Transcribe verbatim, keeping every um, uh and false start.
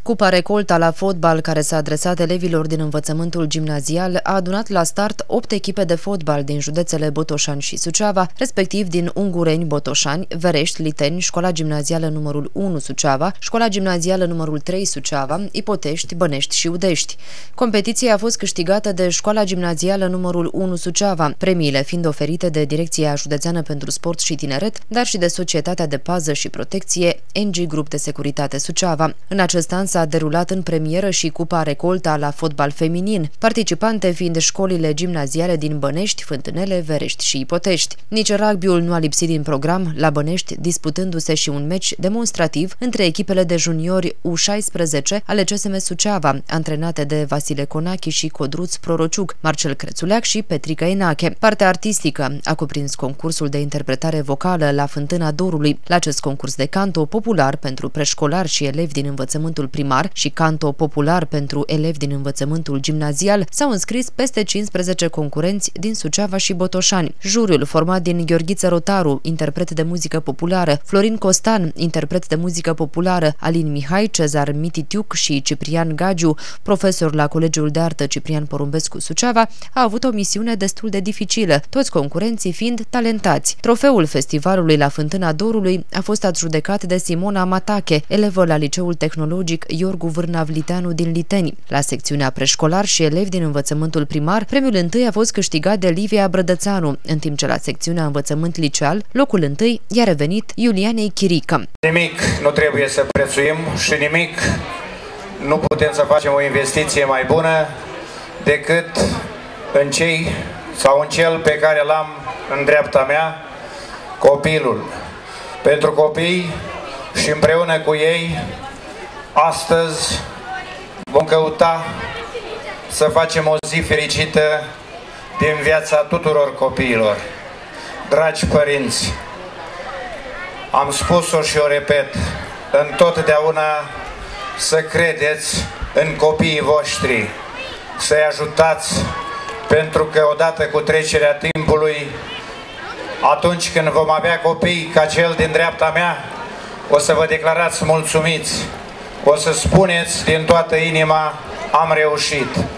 Cupa Recolta la fotbal, care s-a adresat elevilor din învățământul gimnazial, a adunat la start opt echipe de fotbal din județele Botoșani și Suceava, respectiv din Ungureni, Botoșani, Verești, Liteni, Școala Gimnazială numărul unu Suceava, Școala Gimnazială numărul trei Suceava, Ipotești, Bănești și Udești. Competiția a fost câștigată de Școala Gimnazială numărul unu Suceava, premiile fiind oferite de Direcția Județeană pentru Sport și Tineret, dar și de Societatea de Pază și Protecție N G Grup de Securitate Suceava. În acest an s-a derulat în premieră și Cupa Recolta la fotbal feminin, participante fiind școlile gimnaziale din Bănești, Fântânele, Verești și Ipotești. Nici rugby-ul nu a lipsit din program, la Bănești disputându-se și un meci demonstrativ între echipele de juniori U șaisprezece ale C S M Suceava, antrenate de Vasile Conachi și Codruț Prorociuc, Marcel Crețuleac și Petrica Enache. Partea artistică a cuprins concursul de interpretare vocală la Fântâna Dorului. La acest concurs de canto popular pentru preșcolari și elevi din învățământul primar și canto popular pentru elevi din învățământul gimnazial s-au înscris peste cincisprezece concurenți din Suceava și Botoșani. Juriul, format din Gheorghiță Rotaru, interpret de muzică populară, Florin Costan, interpret de muzică populară, Alin Mihai, Cezar Mititiuc și Ciprian Gagiu, profesor la Colegiul de Artă Ciprian Porumbescu Suceava, a avut o misiune destul de dificilă, toți concurenții fiind talentați. Trofeul festivalului la Fântâna Dorului a fost adjudecat de Simona Matache, elevă la Liceul Tehnologic Iorgu Vârnavliteanu din Liteni. La secțiunea preșcolar și elevi din învățământul primar, premiul întâi a fost câștigat de Livia Brădățanu, în timp ce la secțiunea învățământ liceal, locul întâi i-a revenit Iulianei Chirică. Nimic nu trebuie să prețuim și nimic nu putem să facem o investiție mai bună decât în cei sau în cel pe care l-am în dreapta mea, copilul. Pentru copii și împreună cu ei, astăzi vom căuta să facem o zi fericită din viața tuturor copiilor. Dragi părinți, am spus-o și o repet, întotdeauna să credeți în copiii voștri, să-i ajutați, pentru că odată cu trecerea timpului, atunci când vom avea copii ca cel din dreapta mea, o să vă declarați mulțumiți, o să spuneți din toată inima, am reușit.